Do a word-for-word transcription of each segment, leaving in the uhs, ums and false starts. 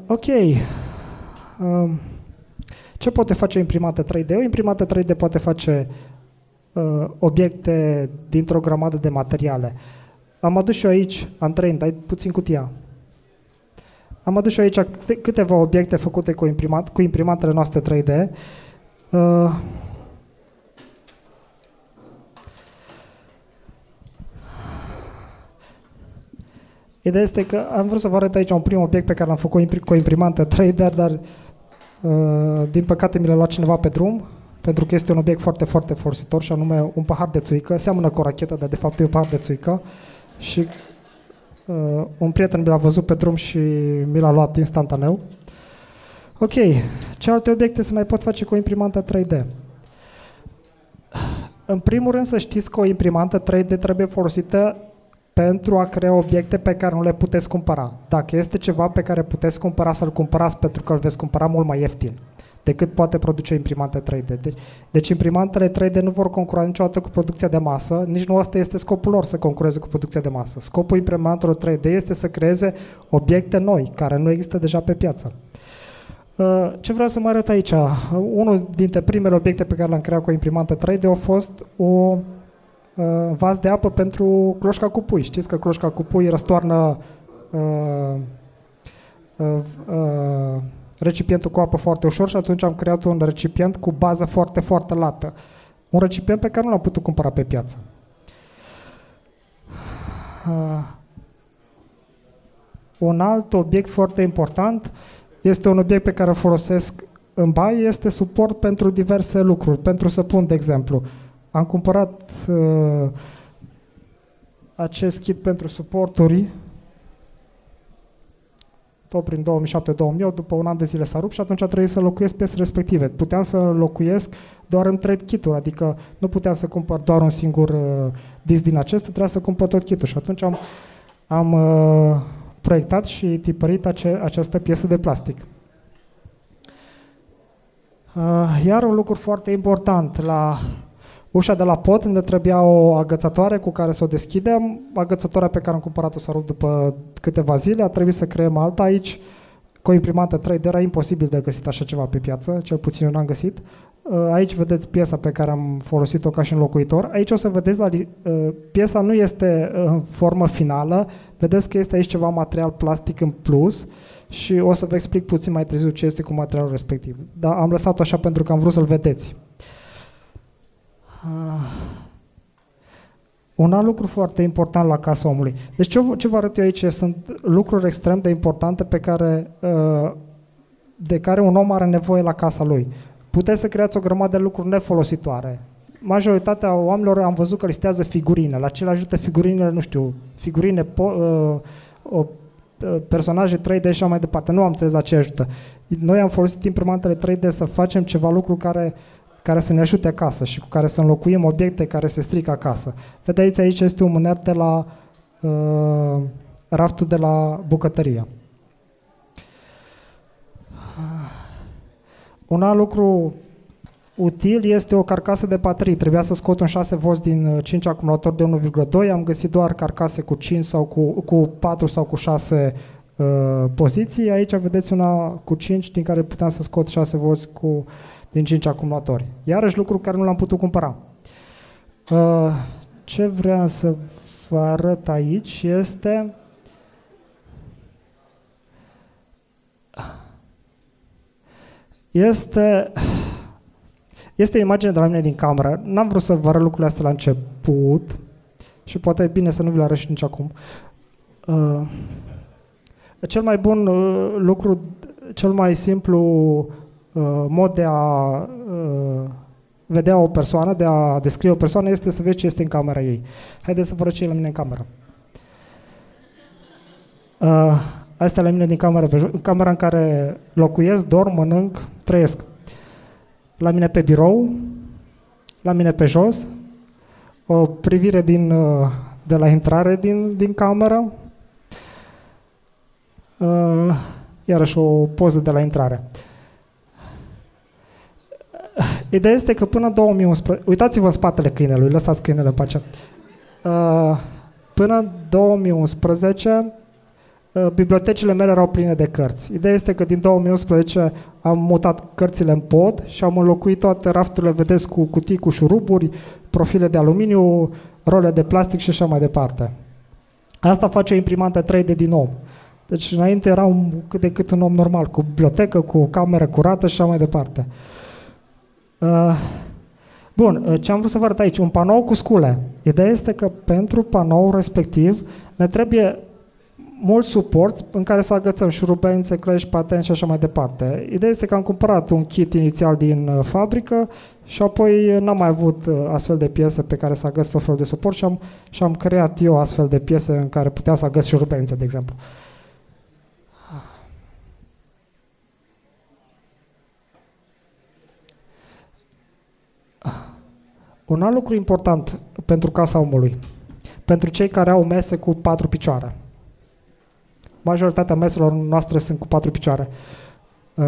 ok. Uh, ce poate face o imprimată trei D? O imprimată trei D poate face uh, obiecte dintr-o grămadă de materiale. Am adus și eu aici, Andrei, dai puțin cutia. Am adus și eu aici câteva obiecte făcute cu, imprimat, cu imprimatele noastre trei D. Uh, Ideea este că am vrut să vă arăt aici un prim obiect pe care l-am făcut cu o imprimantă trei D, dar uh, din păcate mi l-a luat cineva pe drum, pentru că este un obiect foarte, foarte folositor, și anume un pahar de țuică. Seamănă cu o rachetă, dar de fapt e un pahar de țuică. Și uh, un prieten mi l-a văzut pe drum și mi l-a luat instantaneu. Ok, ce alte obiecte se mai pot face cu o imprimantă trei D? În primul rând să știți că o imprimantă trei D trebuie folosită pentru a crea obiecte pe care nu le puteți cumpăra. Dacă este ceva pe care puteți cumpăra, să-l cumpărați, pentru că îl veți cumpăra mult mai ieftin decât poate produce o imprimantă trei D. Deci, deci imprimantele trei D nu vor concura niciodată cu producția de masă, nici nu ăsta este scopul lor, să concureze cu producția de masă. Scopul imprimantelor trei D este să creeze obiecte noi, care nu există deja pe piață. Ce vreau să mă arăt aici? Unul dintre primele obiecte pe care le-am creat cu o imprimantă trei D a fost o vas de apă pentru cloșca cu pui. Știți că cloșca cu pui răstoarnă uh, uh, uh, recipientul cu apă foarte ușor, și atunci am creat un recipient cu bază foarte, foarte lată. Un recipient pe care nu l-am putut cumpăra pe piață. Uh, un alt obiect foarte important este un obiect pe care îl folosesc în baie, este suport pentru diverse lucruri. Pentru săpun, de exemplu. Am cumpărat uh, acest kit pentru suporturi tot prin două mii șapte două mii opt, după un an de zile s-a rupt și atunci a trebuit să locuiesc piesele respective. Puteam să locuiesc doar în trade kit-uri, adică nu puteam să cumpăr doar un singur uh, disc din acesta, trebuia să cumpăr tot kit-ul și atunci am, am uh, proiectat și tipărit ace această piesă de plastic. Uh, iar un lucru foarte important, la ușa de la pod, unde trebuia o agățătoare cu care să o deschidem. Agățătoarea pe care am cumpărat-o s-a rupt după câteva zile, a trebuit să creăm alta aici. Cu o imprimantă trei D era imposibil de găsit așa ceva pe piață, cel puțin eu n-am găsit. Aici vedeți piesa pe care am folosit-o ca și înlocuitor. Aici o să vedeți, la, piesa nu este în formă finală, vedeți că este aici ceva material plastic în plus și o să vă explic puțin mai târziu ce este cu materialul respectiv. Dar am lăsat-o așa pentru că am vrut să-l vedeți. Uh, un alt lucru foarte important la Casa Omului. Deci ce, ce vă arăt eu aici sunt lucruri extrem de importante pe care, uh, de care un om are nevoie la casa lui. Puteți să creați o grămadă de lucruri nefolositoare. Majoritatea oamenilor am văzut că listează figurine. La ce le ajută figurinele, nu știu, figurine, po, uh, uh, personaje trei D și așa mai departe. Nu am înțeles la ce ajută. Noi am folosit imprimantele trei D să facem ceva lucru care care să ne ajute acasă și cu care să înlocuim obiecte care se strică acasă. Vedeți, aici este un mâner de la uh, raftul de la bucătărie. Un alt lucru util este o carcasă de baterii. Trebuia să scot un șase volți din cinci acumulatori de unu virgulă doi, am găsit doar carcase cu cinci sau cu, cu patru sau cu șase uh, poziții. Aici vedeți una cu cinci, din care puteam să scot șase volți cu din cinci acumulatori. Iarăși lucru care nu l-am putut cumpăra. Uh, ce vreau să vă arăt aici este este este o imagine de la mine din cameră. N-am vrut să vă arăt lucrurile astea la început și poate e bine să nu vi le arăt și nici acum. Uh, cel mai bun uh, lucru, cel mai simplu mod de a uh, vedea o persoană, de a descrie o persoană, este să vezi ce este în camera ei. Haideți să vă arăt ce e la mine în cameră. Uh, asta e la mine din cameră, în camera în care locuiesc, dorm, mănânc, trăiesc. La mine pe birou, la mine pe jos, o privire din, uh, de la intrare din, din cameră, uh, iarăși o poză de la intrare. Ideea este că până în două mii unsprezece, uitați-vă în spatele câinelui, lăsați câinele în pace. Uh, până în două mii unsprezece, bibliotecile mele erau pline de cărți. Ideea este că din două mii unsprezece am mutat cărțile în pod și am înlocuit toate rafturile, vedeți, cu cutii cu șuruburi, profile de aluminiu, role de plastic și așa mai departe. Asta face o imprimantă trei D din om. Deci înainte era un, cât de cât un om normal, cu bibliotecă, cu cameră curată și așa mai departe. Uh, bun, ce am vrut să vă arăt aici? Un panou cu scule. Ideea este că pentru panou respectiv ne trebuie mulți suporți în care să agățăm șurubeni, țeclești, patenți și așa mai departe. Ideea este că am cumpărat un kit inițial din uh, fabrică și apoi n-am mai avut uh, astfel de piese pe care să agăț tot felul de suport și am, și am creat eu astfel de piese în care puteam să agăț șurubenițe, de exemplu. Un alt lucru important pentru casa omului, pentru cei care au mese cu patru picioare. Majoritatea meselor noastre sunt cu patru picioare. Uh,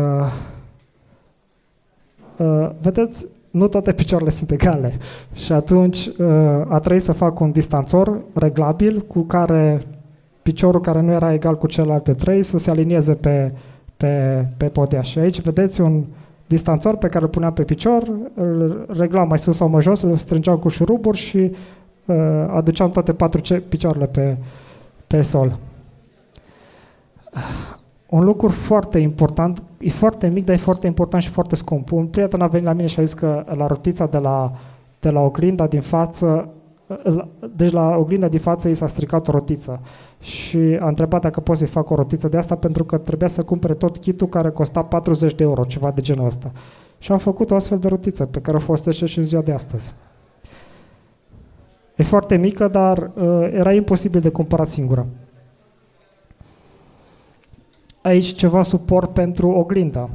uh, vedeți, nu toate picioarele sunt egale și atunci uh, a trebuit să fac un distanțor reglabil cu care piciorul care nu era egal cu celelalte trei să se alinieze pe, pe, pe podea. Și aici vedeți un distanțor pe care îl puneam pe picior, îl reglam mai sus sau mai jos, îl strângeam cu șuruburi și uh, aduceam toate patru picioarele pe, pe sol. Un lucru foarte important, e foarte mic, dar e foarte important și foarte scump. Un prieten a venit la mine și a zis că la rotița de la, de la oglinda din față, deci la oglinda din față i s-a stricat o rotiță și a întrebat dacă pot să-i fac o rotiță de asta pentru că trebuia să cumpere tot kitul care costa patruzeci de euro, ceva de genul ăsta. Și am făcut o astfel de rotiță pe care o folosește și în ziua de astăzi. E foarte mică, dar uh, era imposibil de cumpărat singură. Aici ceva suport pentru oglindă.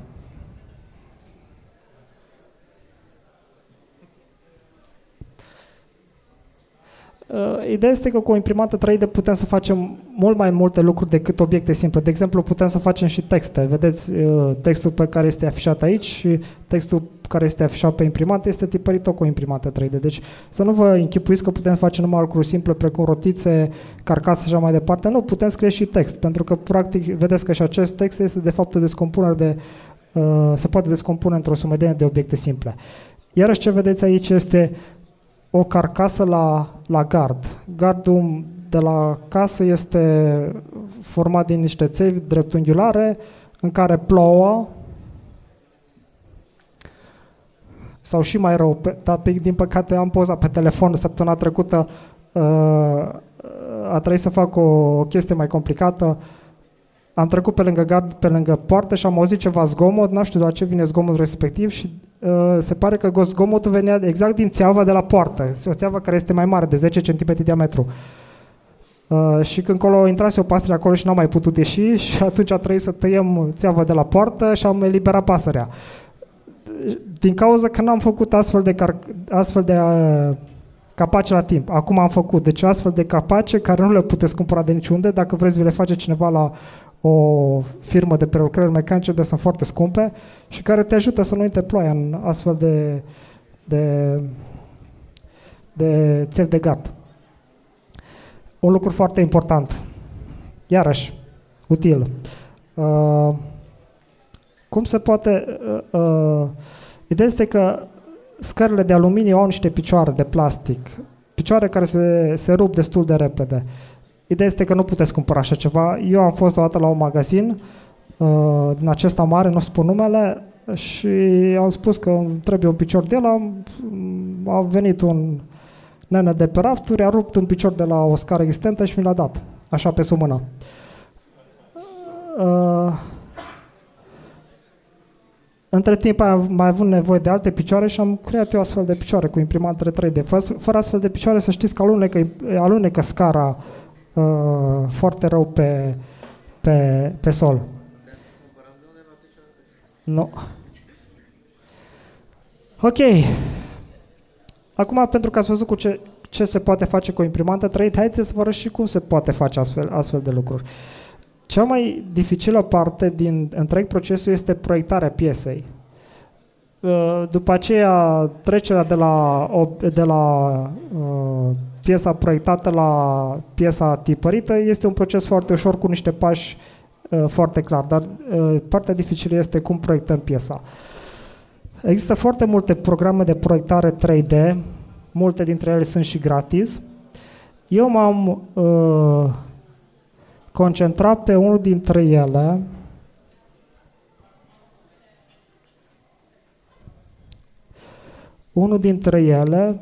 Ideea este că cu o imprimantă trei D putem să facem mult mai multe lucruri decât obiecte simple. De exemplu, putem să facem și texte. Vedeți, textul pe care este afișat aici și textul care este afișat pe imprimantă este tipărit tot cu o imprimantă trei D. Deci să nu vă închipuiți că putem face numai lucruri simple precum rotițe, carcase și așa mai departe. Nu, putem scrie și text, pentru că practic vedeți că și acest text este de fapt o descompunere de, uh, se poate descompune într-o sumedenie de obiecte simple. Iarăși ce vedeți aici este o carcasă la, la gard. Gardul de la casă este format din niște țevi dreptunghiulare în care plouă sau și mai rău, pe, dar din păcate am poza pe telefon săptămâna trecută, uh, a trebuit să fac o, o chestie mai complicată. Am trecut pe lângă gard, pe lângă poartă și am auzit ceva zgomot, n-am știut de la ce vine zgomotul respectiv și uh, se pare că zgomotul venea exact din țeava de la poartă, o țeavă care este mai mare, de zece centimetri diametru. Uh, și când acolo intrase o pasăre acolo și n-am mai putut ieși și atunci a trebuit să tăiem țeava de la poartă și am eliberat pasărea. Din cauza că n-am făcut astfel de, astfel de uh, capace la timp. Acum am făcut. Deci astfel de capace care nu le puteți cumpăra de niciunde. Dacă vreți, vi le face cineva la o firmă de prelucrări mecanice, de sunt foarte scumpe și care te ajută să nu intre ploaia în astfel de, de, de țevi de gard. Un lucru foarte important. Iarăși, util. Uh, cum se poate... Uh, uh, ideea este că scările de aluminiu au niște picioare de plastic, picioare care se, se rup destul de repede. Ideea este că nu puteți cumpăra așa ceva. Eu am fost o dată la un magazin uh, din acesta mare, nu spun numele, și am spus că trebuie un picior de ăla. A venit un nene de pe rafturi, a rupt un picior de la o scară existentă și mi l-a dat, așa pe sub mână. Uh, Între timp am mai avut nevoie de alte picioare și am creat eu astfel de picioare cu imprimantă trei D. Fără, fără astfel de picioare să știți că alunecă, alunecă scara uh, foarte rău pe, pe, pe sol. Nu. Ok. Acum, pentru că ați văzut cu ce, ce se poate face cu o imprimantă trei D, haideți să vă arăt și cum se poate face astfel, astfel de lucruri. Cea mai dificilă parte din întreg procesul este proiectarea piesei. După aceea, trecerea de la, de la uh, piesa proiectată la piesa tipărită este un proces foarte ușor cu niște pași uh, foarte clar, dar uh, partea dificilă este cum proiectăm piesa. Există foarte multe programe de proiectare trei D, multe dintre ele sunt și gratis. Eu m-am uh, concentrat pe unul dintre ele, unul dintre ele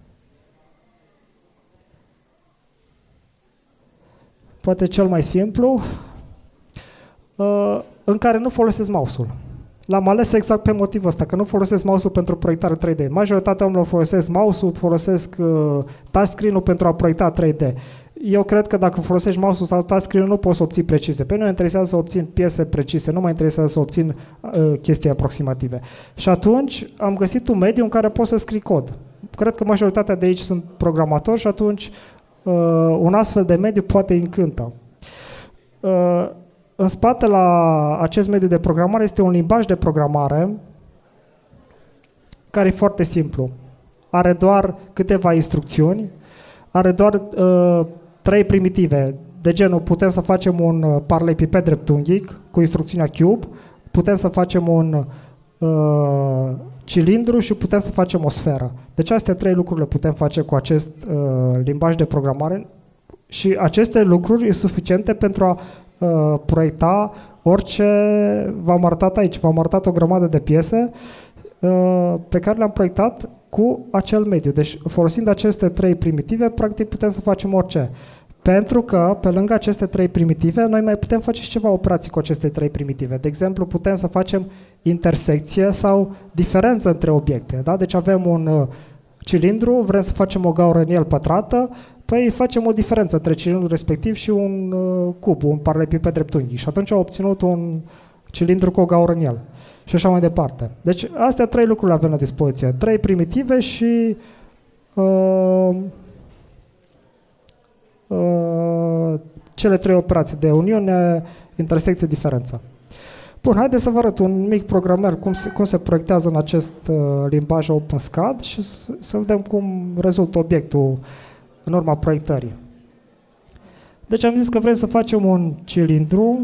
poate cel mai simplu, uh, în care nu folosesc mouse-ul. L-am ales exact pe motivul ăsta, că nu folosesc mouse-ul pentru proiectare trei D. Majoritatea oamenilor folosesc mouse-ul, folosesc uh, touchscreen-ul pentru a proiecta trei D. Eu cred că dacă folosești mouse-ul sau touchscreen-ul nu poți să obții precize. Pe mine mă interesează să obțin piese precise, nu mă interesează să obțin uh, chestii aproximative. Și atunci am găsit un mediu în care pot să scrii cod. Cred că majoritatea de aici sunt programatori și atunci uh, un astfel de mediu poate încântă. Uh, În spate la acest mediu de programare este un limbaj de programare care e foarte simplu. Are doar câteva instrucțiuni, are doar uh, trei primitive. De genul, putem să facem un uh, paralelipiped dreptunghic cu instrucțiunea cube, putem să facem un uh, cilindru și putem să facem o sferă. Deci astea trei lucruri le putem face cu acest uh, limbaj de programare și aceste lucruri sunt suficiente pentru a Uh, proiecta orice v-am arătat aici. V-am arătat o grămadă de piese uh, pe care le-am proiectat cu acel mediu. Deci, folosind aceste trei primitive, practic putem să facem orice. Pentru că, pe lângă aceste trei primitive, noi mai putem face și ceva operații cu aceste trei primitive. De exemplu, putem să facem intersecție sau diferență între obiecte. Da? Deci avem un uh, cilindru, vrem să facem o gaură în el pătrată, păi facem o diferență între cilindrul respectiv și un uh, cub, un paralelipiped dreptunghic. Și atunci au obținut un cilindru cu o gaură în el. Și așa mai departe. Deci astea trei lucruri le avem la dispoziție. Trei primitive și uh, uh, cele trei operații de uniune, intersecție, diferență. Bun, haideți să vă arăt un mic programer cum se, cum se proiectează în acest uh, limbaj OpenSCAD și să, să vedem cum rezultă obiectul în urma proiectării. Deci am zis că vrem să facem un cilindru.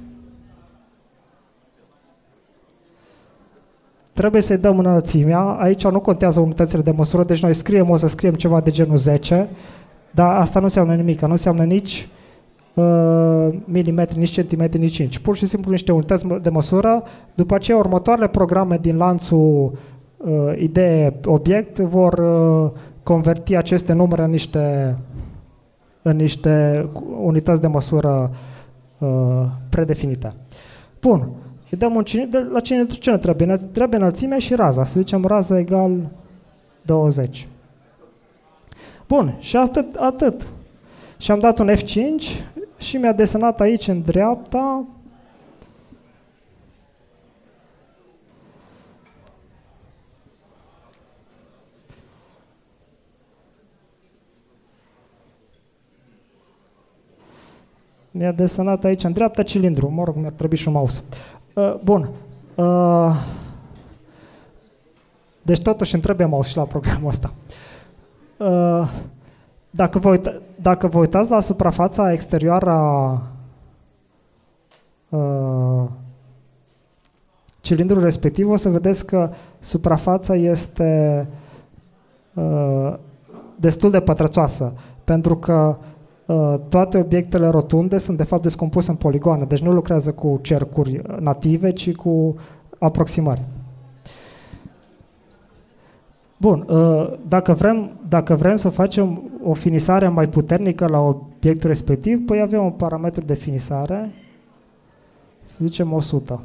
Trebuie să-i dăm înălțimea. Aici nu contează unitățile de măsură, deci noi scriem, o să scriem ceva de genul zece, dar asta nu înseamnă nimic, nu înseamnă nici uh, milimetri, nici centimetri, nici inci. Pur și simplu niște unități de măsură. După aceea, următoarele programe din lanțul uh, idee-obiect vor uh, converti aceste numere în niște, în niște unități de măsură uh, predefinite. Bun. Îi dăm un cilindru. La cilindru ce ne trebuie? Ne trebuie înălțimea și raza. Să zicem raza egal douăzeci. Bun. Și atât. atât. Și am dat un F cinci și mi-a desenat aici în dreapta mi-a desenat aici în dreapta cilindru. Mă rog, mi-ar trebui și un mouse. Uh, bun. Uh, deci totuși îmi trebuie mouse și la programul ăsta. Uh, dacă, vă uita, dacă vă uitați la suprafața exterioară a uh, cilindrului respectiv, o să vedeți că suprafața este uh, destul de pătrățoasă, pentru că Uh, toate obiectele rotunde sunt de fapt descompuse în poligoane, deci nu lucrează cu cercuri native, ci cu aproximări. Bun, uh, dacă vrem, dacă vrem să facem o finisare mai puternică la obiectul respectiv, păi avem un parametru de finisare, să zicem o sută.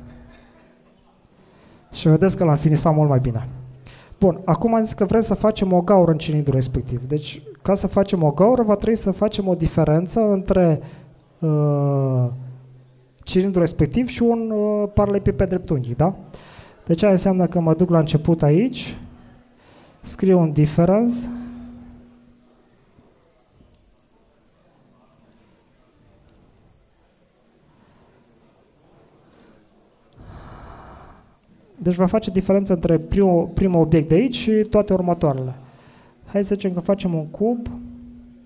Și vedeți că l-am finisat mult mai bine. Bun, acum am zis că vrem să facem o gaură în cilindru respectiv. Deci, ca să facem o gaură, va trebui să facem o diferență între uh, cilindru respectiv și un uh, paralelipiped dreptunghic, da? Deci, aia înseamnă că mă duc la început aici, scriu un difference, deci va face diferența între primul, primul obiect de aici și toate următoarele. Hai să zicem că facem un cub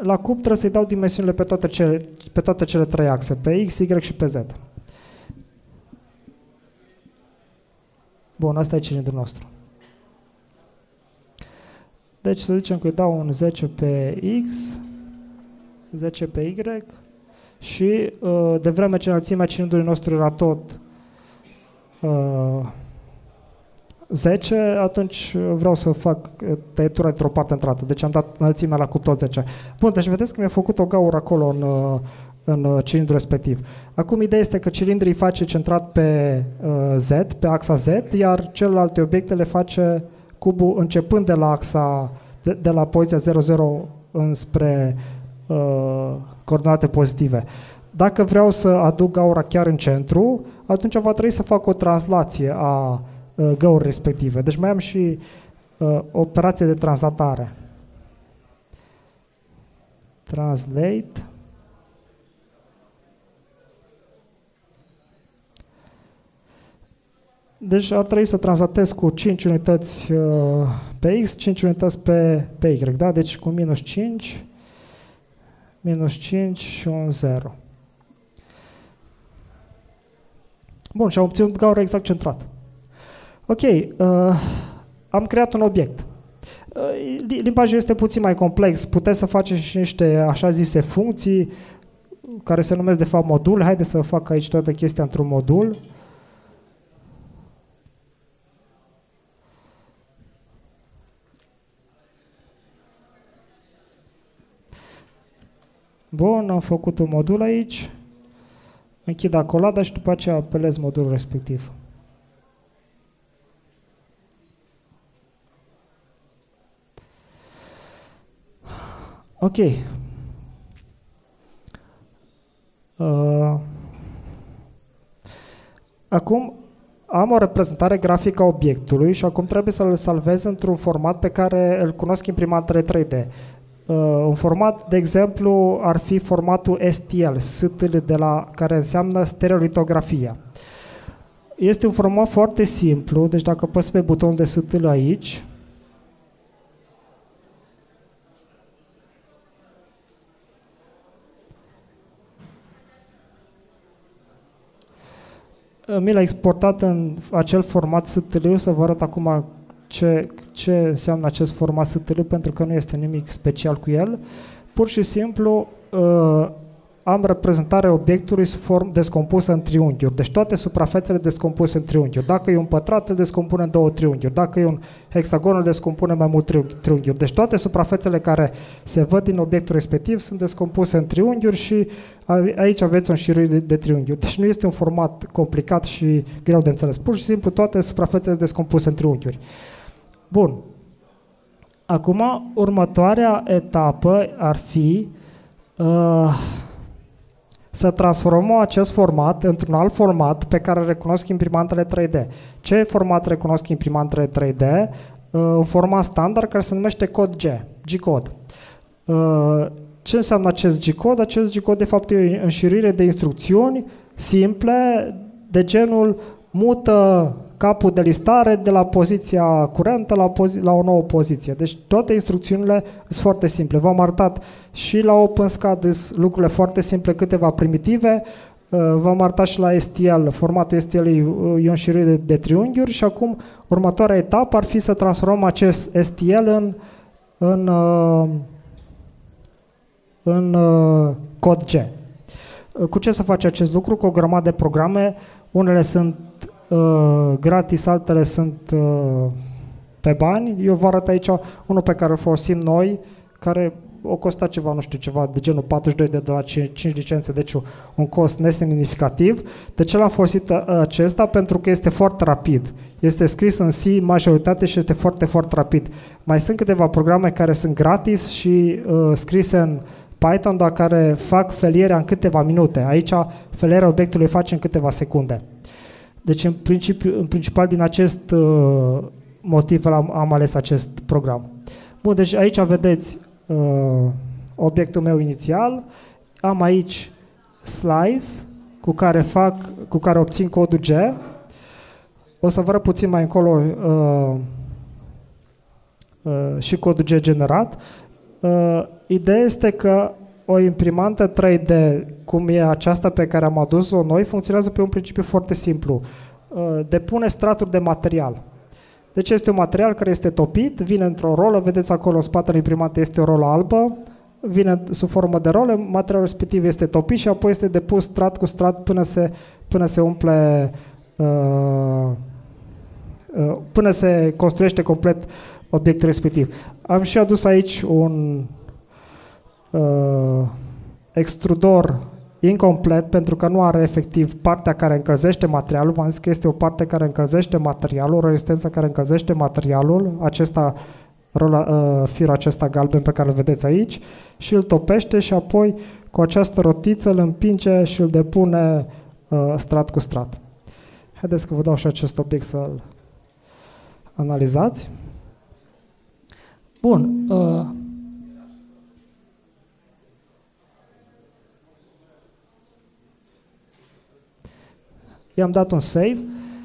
la cub trebuie să-i dau dimensiunile pe toate, cele, pe toate cele trei axe, pe X, Y și pe Z. Bun, asta e cilindrul nostru. Deci să zicem că îi dau un zece pe X, zece pe Y și de vreme ce înălțimea cilindrului nostru era tot zece, atunci vreau să fac tăietura dintr-o parte într-alta. Deci am dat înălțimea la cub tot zece. Bun, deci vedeți că mi-a făcut o gaură acolo în, în cilindrul respectiv. Acum ideea este că cilindrii îi face centrat pe Z, pe axa Z, iar celelalte obiecte le face cubul începând de la axa, de, de la poziția zero zero înspre uh, coordonate pozitive. Dacă vreau să aduc gaura chiar în centru, atunci va trebui să fac o translație a uh, găurii respective. Deci mai am și uh, operație de translatare. Translate. Deci ar trebui să translatez cu cinci unități uh, pe X, cinci unități pe, pe Y, da? Deci cu minus cinci, minus cinci și un zero. Bun, și am obținut gaură exact centrată. Ok, uh, am creat un obiect. Uh, limbajul este puțin mai complex, puteți să faceți și niște așa zise funcții, care se numesc de fapt module. Haideți să fac aici toată chestia într-un modul. Bun, am făcut un modul aici, închid acolada și după aceea apelez modulul respectiv. Ok. Uh, acum am o reprezentare grafică a obiectului și acum trebuie să-l salvez într-un format pe care îl cunosc imprimantele trei D. Uh, un format, de exemplu, ar fi formatul S T L, S T L, de la, care înseamnă stereolitografia. Este un format foarte simplu, deci dacă apăs pe butonul de S T L aici, mi l-a exportat în acel format S T L, să vă arăt acum Ce, ce înseamnă acest format S T L, pentru că nu este nimic special cu el. Pur și simplu uh, am reprezentarea obiectului sub formă descompusă în triunghiuri. Deci toate suprafețele descompuse în triunghiuri. Dacă e un pătrat, îl descompune în două triunghiuri. Dacă e un hexagon, îl descompune mai mult triunghiuri. Deci toate suprafețele care se văd din obiectul respectiv sunt descompuse în triunghiuri și aici aveți o înșiruire de, de triunghiuri. Deci nu este un format complicat și greu de înțeles. Pur și simplu toate suprafețele sunt descompuse în triunghiuri. Bun. Acum, următoarea etapă ar fi uh, să transformăm acest format într-un alt format pe care recunosc imprimantele trei D. Ce format recunosc imprimantele trei D? Uh, un format standard care se numește cod G, G-code. Uh, ce înseamnă acest G-code? Acest G-code, de fapt, e o înșiruire de instrucțiuni simple, de genul mută capul de listare de la poziția curentă la, pozi la o nouă poziție. Deci toate instrucțiunile sunt foarte simple. V-am arătat și la OpenSCAD lucrurile foarte simple, câteva primitive. V-am arătat și la S T L. Formatul S T L e o înșiruire de, de triunghiuri și acum următoarea etapă ar fi să transformăm acest S T L în, în, în, în cod G. Cu ce să face acest lucru? Cu o grămadă de programe. Unele sunt Uh, gratis, altele sunt uh, pe bani. Eu vă arăt aici unul pe care îl folosim noi, care o costa ceva, nu știu, ceva de genul patruzeci și doi de dolari, cinci licențe, deci un cost nesemnificativ. De ce l-am folosit uh, acesta? Pentru că este foarte rapid. Este scris în C majoritate și este foarte, foarte rapid. Mai sunt câteva programe care sunt gratis și uh, scrise în Python, dar care fac felierea în câteva minute. Aici felierea obiectului face în câteva secunde. Deci, în, principiu, în principal, din acest uh, motiv am, am ales acest program. Bun, deci aici vedeți uh, obiectul meu inițial. Am aici slice cu care, fac, cu care obțin codul G. O să vă arăt puțin mai încolo uh, uh, și codul G generat. Uh, ideea este că o imprimantă trei D, cum e aceasta pe care am adus-o noi, funcționează pe un principiu foarte simplu. Uh, depune straturi de material. Deci este un material care este topit, vine într-o rolă, vedeți acolo în spatele imprimantei este o rolă albă, vine sub formă de role, materialul respectiv este topit și apoi este depus strat cu strat până se, până se umple, uh, uh, până se construiește complet obiectul respectiv. Am și adus aici un uh, extrudor incomplet pentru că nu are efectiv partea care încălzește materialul. V-am zis că este o parte care încălzește materialul, o rezistență care încălzește materialul, acesta, rola, uh, firul acesta galben pe care îl vedeți aici, și îl topește și apoi cu această rotiță îl împinge și îl depune uh, strat cu strat. Haideți că vă dau și acest obiect să-l analizați. Bun. Uh, I-am dat un save.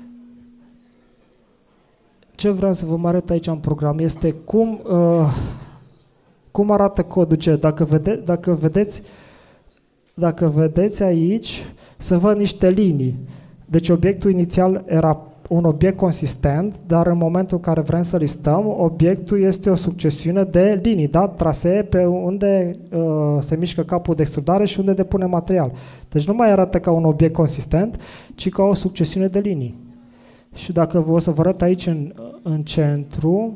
Ce vreau să vă arăt aici în program este cum, uh, cum arată codul C. Dacă, vede, dacă, vedeți, dacă vedeți aici, să văd niște linii. Deci obiectul inițial era un obiect consistent, dar în momentul în care vrem să listăm, obiectul este o succesiune de linii, da? Trasee pe unde uh, se mișcă capul de extrudare și unde depune material. Deci nu mai arată ca un obiect consistent, ci ca o succesiune de linii. Și dacă vă o să vă arăt aici în, în centru,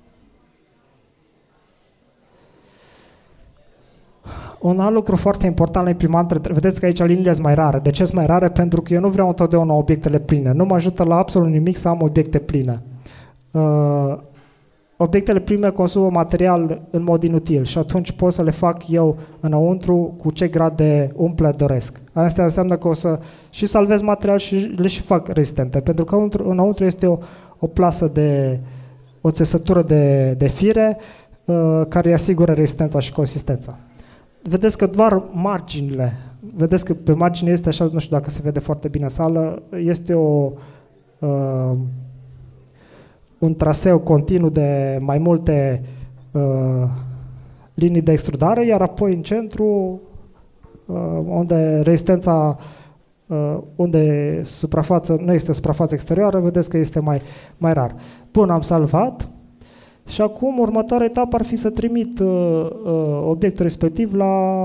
un alt lucru foarte important la imprimantă, vedeți că aici liniile sunt mai rare. De ce sunt mai rare? Pentru că eu nu vreau întotdeauna obiectele pline. Nu mă ajută la absolut nimic să am obiecte pline. Uh, obiectele pline consumă material în mod inutil și atunci pot să le fac eu înăuntru cu ce grad de umple doresc. Asta înseamnă că o să și salvez material și le și fac rezistente, pentru că înăuntru este o, o plasă de, o țesătură de, de fire uh, care îi asigură rezistența și consistența. Vedeți că doar marginile, vedeți că pe margine este așa, nu știu dacă se vede foarte bine în sală, este o, uh, un traseu continuu de mai multe uh, linii de extrudare, iar apoi în centru, uh, unde rezistența, uh, unde suprafață, nu este suprafață exterioară, vedeți că este mai, mai rar. Bun, am salvat. Și acum, următoarea etapă ar fi să trimit uh, uh, obiectul respectiv la,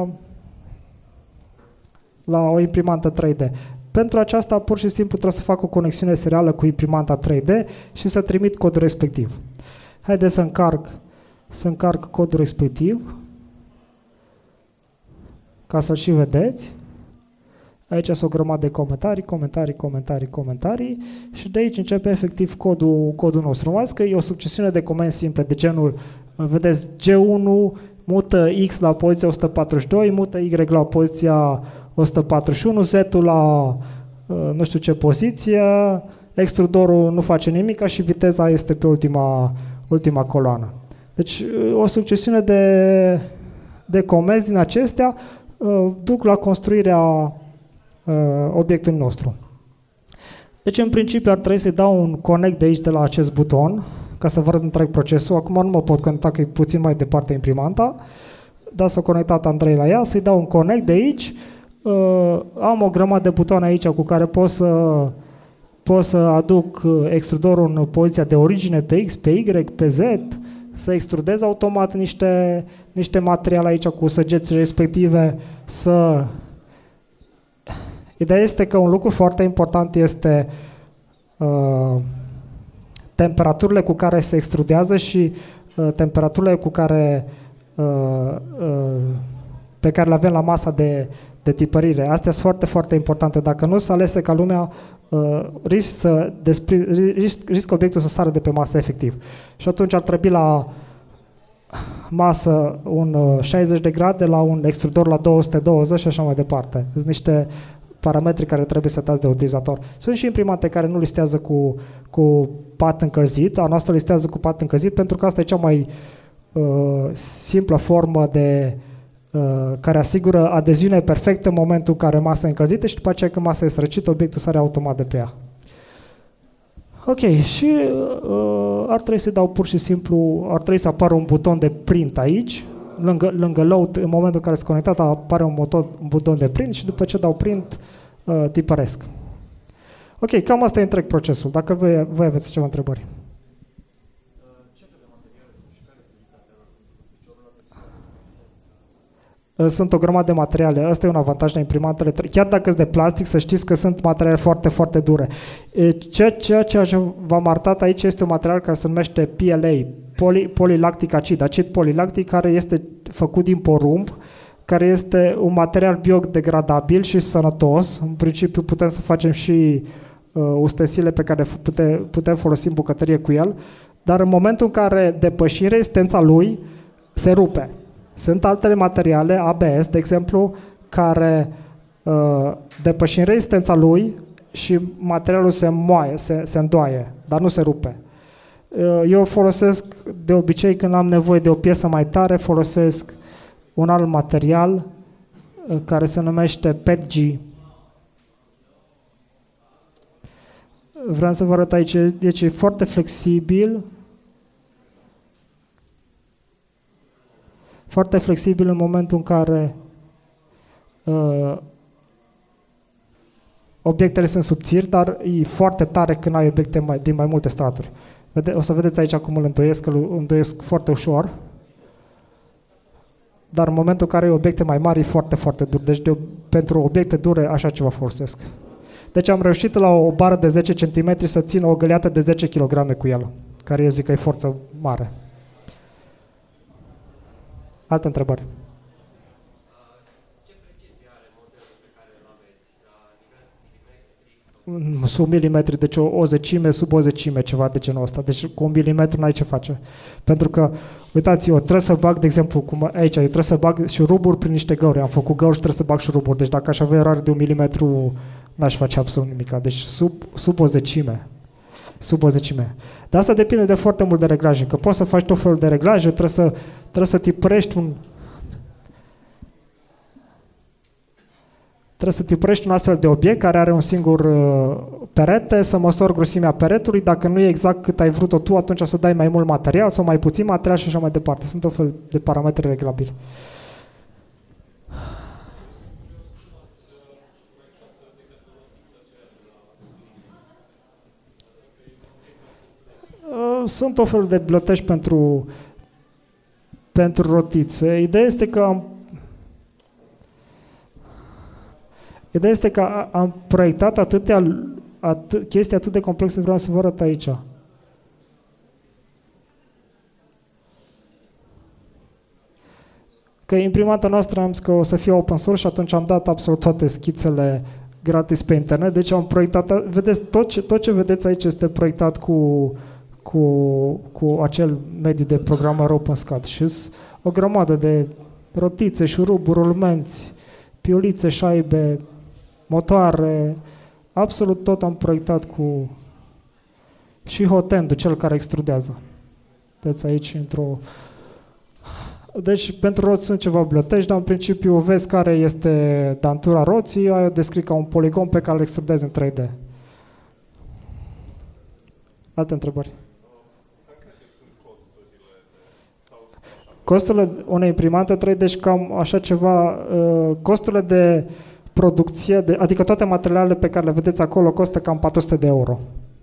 la o imprimantă trei D. Pentru aceasta, pur și simplu, trebuie să fac o conexiune serială cu imprimanta trei D și să trimit codul respectiv. Haideți să încarc, să încarc codul respectiv, ca să-l și vedeți. Aici sunt o grămadă de comentarii, comentarii, comentarii, comentarii și de aici începe efectiv codul, codul nostru. Numai că e o succesiune de comenzi simple de genul, vedeți, G unu mută X la poziția o sută patruzeci și doi, mută Y la poziția o sută patruzeci și unu, Z-ul la nu știu ce poziție, extrudorul nu face nimic și viteza este pe ultima, ultima coloană. Deci o succesiune de, de comenzi din acestea duc la construirea obiectul nostru. Deci, în principiu, ar trebui să-i dau un connect de aici, de la acest buton, ca să vă arăt întreg procesul. Acum nu mă pot conecta, că e puțin mai departe imprimanta, dar s-a conectat Andrei la ea, să-i dau un connect de aici. Uh, am o grămadă de butoane aici cu care pot să, pot să aduc extrudorul în poziția de origine, pe X, pe Y, pe Z, să extrudez automat niște, niște materiale aici cu săgețile respective, să... Ideea este că un lucru foarte important este uh, temperaturile cu care se extrudează și uh, temperaturile cu care, uh, uh, pe care le avem la masa de, de tipărire. Astea sunt foarte, foarte importante. Dacă nu se alese ca lumea, uh, risc, să despri, risc, risc obiectul să sară de pe masă efectiv. Și atunci ar trebui la masă un uh, șaizeci de grade, la un extrudor la două sute douăzeci și așa mai departe. Sunt niște parametri care trebuie setați de utilizator. Sunt și imprimante care nu listează cu, cu pat încălzit, a noastră listează cu pat încălzit pentru că asta e cea mai uh, simplă formă de, uh, care asigură adeziune perfectă în momentul în care masa e încălzită și după aceea când masa este răcită, obiectul sare automat de pe ea. Ok, și uh, ar trebui să dau pur și simplu, ar trebui să apară un buton de print aici, lângă, lângă load, în momentul în care sunt conectat, apare un, motor, un buton de print și după ce dau print, uh, tipăresc. Ok, cam asta e întreg procesul. Dacă voi, voi aveți ceva întrebări. Sunt o grămadă de materiale. Ăsta e un avantaj la imprimantele. Chiar dacă sunt de plastic, să știți că sunt materiale foarte, foarte dure. Ceea, ceea ce v-am arătat aici este un material care se numește P L A, poly, polilactic acid, acid polilactic, care este făcut din porumb, care este un material biodegradabil și sănătos. În principiu putem să facem și uh, ustensile pe care putem, putem folosi în bucătărie cu el, dar în momentul în care depășim rezistența lui, se rupe. Sunt altele materiale, A B S, de exemplu, care uh, depășim rezistența lui și materialul se moaie, se, se îndoaie, dar nu se rupe. Uh, eu folosesc, de obicei, când am nevoie de o piesă mai tare, folosesc un alt material uh, care se numește P E T G. Vreau să vă arăt aici, deci e foarte flexibil, foarte flexibil în momentul în care uh, obiectele sunt subțiri, dar e foarte tare când ai obiecte mai, din mai multe straturi. Vede, o să vedeți aici cum îl îndoiesc, că îl îndoiesc foarte ușor, dar în momentul în care ai obiecte mai mari e foarte, foarte dur. Deci de, pentru obiecte dure așa ceva folosesc. Deci am reușit la o bară de zece centimetri să țin o găleată de zece kilograme cu el, care eu zic că e forță mare. Altă întrebare. Ce precizie are modelul pe care îl aveți? Milimetri? Sub milimetri, deci o, o zecime, sub o zecime, ceva de genul ăsta. Deci cu un milimetru n-ai ce face. Pentru că, uitați, eu trebuie să bag, de exemplu, cum aici, eu trebuie să bag șuruburi prin niște găuri. Am făcut găuri și trebuie să bag șuruburi. Deci dacă aș avea eroare de un milimetru, n-aș face absolut nimic. Deci sub, sub o zecime. Sub o zecime. Dar asta depinde de foarte mult de reglaje, că poți să faci tot felul de reglaje, trebuie să, trebuie să tipărești un trebuie să tipărești un astfel de obiect care are un singur uh, perete, să măsori grosimea peretului, dacă nu e exact cât ai vrut-o tu, atunci o să dai mai mult material sau mai puțin material și așa mai departe. Sunt o fel de parametri reglabili. Sunt o fel de biblioteci pentru, pentru rotițe. Ideea este că am, ideea este că am proiectat atâtea atât, chestii atât de complexe, vreau să vă arăt aici. Că imprimanta noastră am zis că o să fie open source și atunci am dat absolut toate schițele gratis pe internet. Deci am proiectat, vedeți, tot ce, tot ce vedeți aici este proiectat cu Cu, cu acel mediu de programare OpenSCAD și o grămadă de rotițe, șuruburi, rulmenți, piulițe, șaibe, motoare, absolut tot am proiectat cu și hotendul, cel care extrudează. Vedeți aici într-o... Deci pentru roți sunt ceva biblioteci, dar în principiu vezi care este dantura roții, ai o descrii ca un poligon pe care îl extrudezi în trei D. Alte întrebări? Costurile unei imprimante trei D, deci cam așa ceva, uh, costurile de producție, de, adică toate materialele pe care le vedeți acolo costă cam patru sute de euro.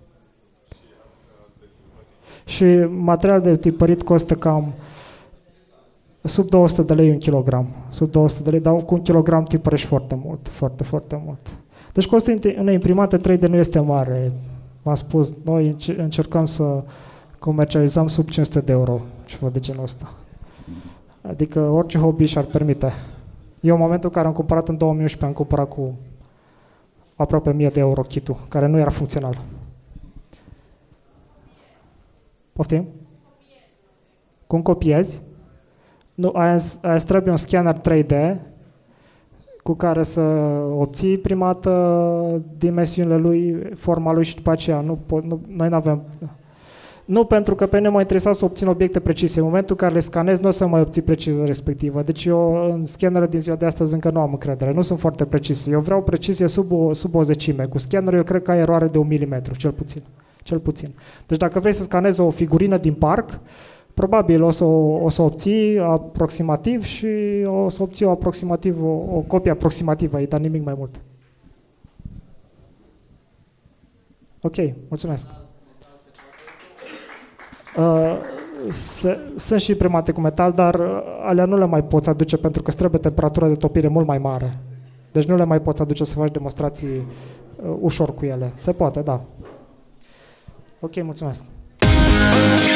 Și material de tipărit costă cam sub două sute de lei un kilogram. Sub două sute de lei, dar cu un kilogram tipărești foarte mult, foarte, foarte mult. Deci costul unei imprimante trei D nu este mare. V-am spus, noi încercăm să comercializăm sub cinci sute de euro, ceva de genul ăsta. Adică orice hobby și-ar permite. Eu în momentul în care am cumpărat în două mii unsprezece, am cumpărat cu aproape o mie de euro kit-ul, care nu era funcțional. Poftim? Cum copiezi? Nu, aia, aia trebuie un scanner trei D cu care să obții prima dată dimensiunile lui, forma lui și după aceea nu pot, nu, noi nu avem... Nu, pentru că pe mine m-a interesat să obțin obiecte precise. În momentul în care le scanez, nu o să mai obții precizia respectivă. Deci eu în scannerele din ziua de astăzi încă nu am încredere. Nu sunt foarte precise. Eu vreau precizie sub o, sub o zecime. Cu scannerul eu cred că ai eroare de un milimetru, cel puțin. Cel puțin. Deci dacă vrei să scanezi o figurină din parc, Probabil o să o, o să obții aproximativ și o să obții o aproximativ, o, o copie aproximativă, dar nimic mai mult. Ok, mulțumesc. Uh, se, sunt și imprimante cu metal, dar alea nu le mai poți aduce pentru că îți trebuie temperatura de topire mult mai mare. Deci nu le mai poți aduce să faci demonstrații uh, ușor cu ele. Se poate, da. Ok, mulțumesc.